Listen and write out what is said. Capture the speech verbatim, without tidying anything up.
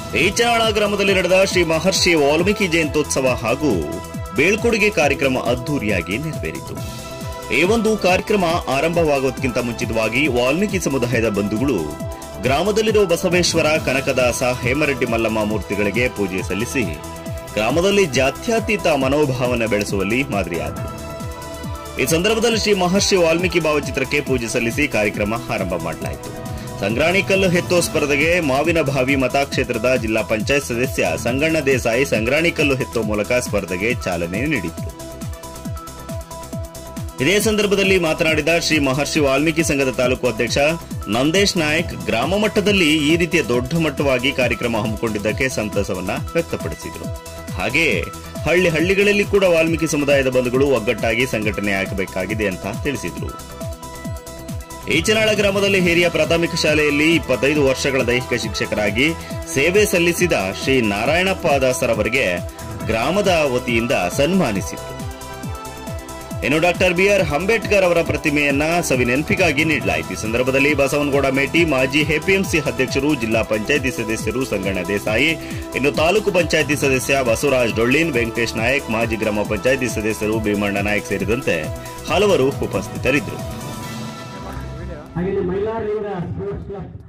ಈಚನಾಳ ಗ್ರಾಮದಲ್ಲಿ ನಡೆದ ಶ್ರೀ ಮಹರ್ಷಿ ವಾಲ್ಮೀಕಿ ಜಯಂತ್ಯೋತ್ಸವ ಹಾಗೂ ಬೀಳ್ಕೊಡುಗೆ ಕಾರ್ಯಕ್ರಮ ಅದ್ದೂರಿಯಾಗಿ ನೆರವೇರಿತು. ಈ ಒಂದು ಕಾರ್ಯಕ್ರಮ ಆರಂಭವಾಗುವುದಕ್ಕಿಂತ ಮುಂಚಿತವಾಗಿ ವಾಲ್ಮೀಕಿ ಸಮುದಾಯದ ಬಂಧುಗಳು ಗ್ರಾಮದಲ್ಲಿರುವ ಬಸವೇಶ್ವರ, ಕನಕದಾಸ, ಹೇಮರೆಡ್ಡಿ ಮಲ್ಲಮ್ಮ ಮೂರ್ತಿಗಳಿಗೆ ಪೂಜೆ ಸಲ್ಲಿಸಿ ಗ್ರಾಮದಲ್ಲಿ ಜಾತ್ಯತೀತ ಮನೋಭಾವನೆ ಬೆಳೆಸುವಲ್ಲಿ ಮಾದರಿಯಾದರು. ಈ ಸಂದರ್ಭದಲ್ಲಿ ಶ್ರೀ ಮಹರ್ಷಿ ವಾಲ್ಮೀಕಿ ಭಾವಚಿತ್ರಕ್ಕೆ ಪೂಜೆ ಸಲ್ಲಿಸಿ ಕಾರ್ಯಕ್ರಮ ಆರಂಭ ಮಾಡಲಾಯಿತು. ಸಂಗ್ರಾಣಿ ಕಲ್ಲು ಎತ್ತೋ ಸ್ಪರ್ಧೆಗೆ ಮಾವಿನ ಬಾವಿ ಮತಕ್ಷೇತ್ರದ ಜಿಲ್ಲಾ ಪಂಚಾಯತ್ ಸದಸ್ಯ ಸಂಗಣ್ಣ ದೇಸಾಯಿ ಸಂಗ್ರಾಣಿ ಕಲ್ಲು ಎತ್ತೋ ಮೂಲಕ ಸ್ಪರ್ಧೆಗೆ ಚಾಲನೆ ನೀಡಿದರು. ಇದೇ ಸಂದರ್ಭದಲ್ಲಿ ಮಾತನಾಡಿದ ಶ್ರೀ ಮಹರ್ಷಿ ವಾಲ್ಮೀಕಿ ಸಂಘದ ತಾಲೂಕು ಅಧ್ಯಕ್ಷ ನಂದೇಶ್ ನಾಯಕ್, ಗ್ರಾಮ ಮಟ್ಟದಲ್ಲಿ ಈ ರೀತಿಯ ದೊಡ್ಡ ಮಟ್ಟವಾಗಿ ಕಾರ್ಯಕ್ರಮ ಹಮ್ಮಿಕೊಂಡಿದ್ದಕ್ಕೆ ಸಂತಸವನ್ನ ವ್ಯಕ್ತಪಡಿಸಿದರು. ಹಾಗೆಯೇ ಹಳ್ಳಿ ಹಳ್ಳಿಗಳಲ್ಲಿ ಕೂಡ ವಾಲ್ಮೀಕಿ ಸಮುದಾಯದ ಬಂಧುಗಳು ಒಗ್ಗಟ್ಟಾಗಿ ಸಂಘಟನೆ ಆಗಬೇಕಾಗಿದೆ ಅಂತ ತಿಳಿಸಿದರು. ಈಚನಾಳ ಗ್ರಾಮದಲ್ಲಿ ಹಿರಿಯ ಪ್ರಾಥಮಿಕ ಶಾಲೆಯಲ್ಲಿ ಇಪ್ಪತ್ತೈದು ವರ್ಷಗಳ ದೈಹಿಕ ಶಿಕ್ಷಕರಾಗಿ ಸೇವೆ ಸಲ್ಲಿಸಿದ ಶ್ರೀ ನಾರಾಯಣಪ್ಪ ದಾಸರವರಿಗೆ ಗ್ರಾಮದ ವತಿಯಿಂದ ಸನ್ಮಾನಿಸಿತು. ಇನ್ನು ಡಾಕ್ಟರ್ ಬಿ ಆರ್ ಅಂಬೇಡ್ಕರ್ ಅವರ ಪ್ರತಿಮೆಯನ್ನ ಸವಿನೆನಪಿಗಾಗಿ ನೀಡಲಾಯಿತು. ಈ ಸಂದರ್ಭದಲ್ಲಿ ಬಸವನಗೌಡ ಮೇಟಿ, ಮಾಜಿ ಎಪಿಎಂಸಿ ಅಧ್ಯಕ್ಷರು, ಜಿಲ್ಲಾ ಪಂಚಾಯಿತಿ ಸದಸ್ಯರು ಸಂಗಣ್ಣ ದೇಸಾಯಿ, ಇನ್ನು ತಾಲೂಕು ಪಂಚಾಯಿತಿ ಸದಸ್ಯ ಬಸವರಾಜ್ ಡೊಳ್ಳಿನ್, ವೆಂಕಟೇಶ್ ನಾಯಕ್, ಮಾಜಿ ಗ್ರಾಮ ಪಂಚಾಯಿತಿ ಸದಸ್ಯರು ಭೀಮಣ್ಣ ನಾಯಕ್ ಸೇರಿದಂತೆ ಹಲವರು ಉಪಸ್ಥಿತರಿದ್ದರು.